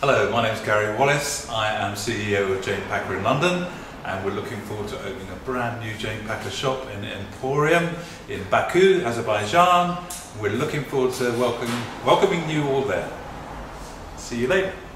Hello, my name is Gary Wallace. I am CEO of Jane Packer in London, and we're looking forward to opening a brand new Jane Packer shop in Emporium in Baku, Azerbaijan. We're looking forward to welcoming you all there. See you later.